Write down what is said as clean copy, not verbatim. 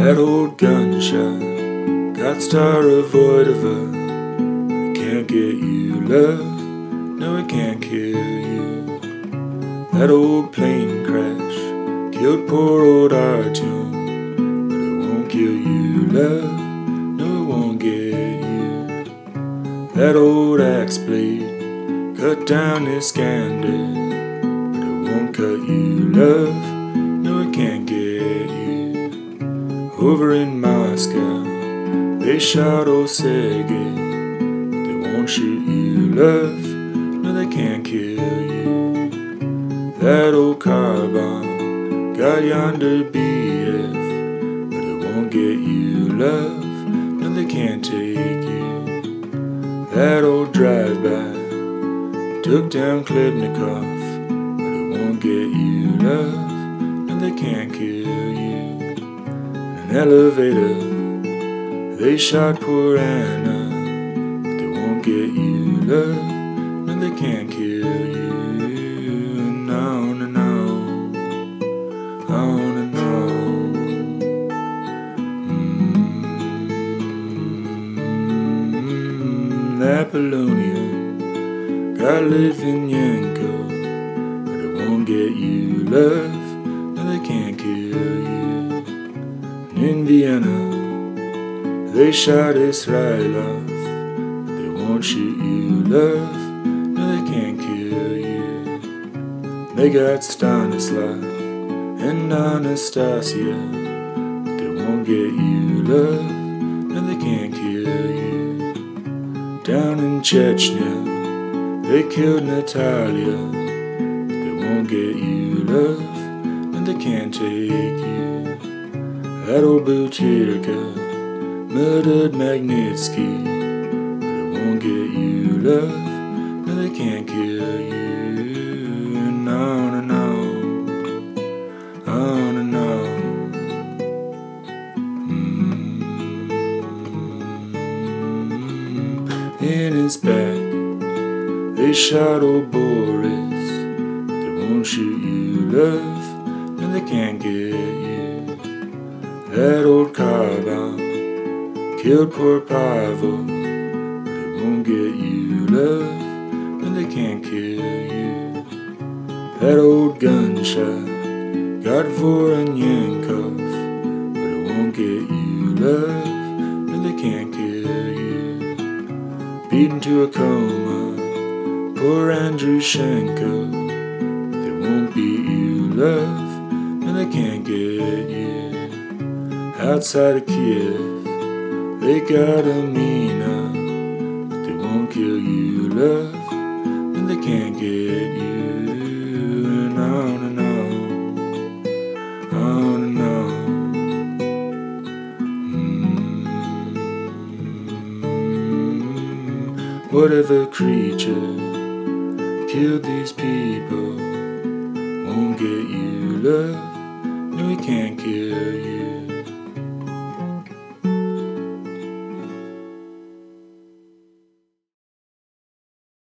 That old gunshot got Starovoitova. It can't get you, love. No, it can't kill you. That old plane crash killed poor old Artyom. But it won't kill you, love. No, it won't get you. That old axe blade cut down Iskander. But it won't cut you, love. No, it can't get you. Over in Moscow, they shot old Sergei. They won't shoot you, love. No, they can't kill you. That old car bomb got Yandarbiev. But it won't get you, love. No, they can't take you. That old drive-by took down Klebnikov. But it won't get you, love. No, they can't kill you. Elevator, they shot poor Anna. But they won't get you, love. No, they can't kill you. No, no, no. Oh, no, no. That polonium got Litvinenko. But it won't get you, love. No, they can't kill you. In Vienna, they shot Israilov. But they won't shoot you, love. No, they can't kill you. They got Stanislav and Anastasia. But they won't get you, love. No, they can't kill you. Down in Chechnya, they killed Natalia. But they won't get you, love. No, they can't take you. That old Butirka murdered Magnitsky. But it won't get you, love. No, they can't kill you. No, no, no. Oh, no, no. In his back, they shot old Boris. But they won't shoot you, love. No, they can't get you. That old car bomb killed poor Pavel. But it won't get you, love. No, they can't kill you. That old gunshot got Voronenkov. But it won't get you, love. No, they can't kill you. Beaten to a coma, poor Andrushchenko. But they won't beat you, love. No, they can't get you. Outside of Kiev, they got Amina. But they won't kill you, love. And they can't get you. No, no, no. Oh, no, no. Whatever creature killed these people won't get you, love. No, he can't kill you.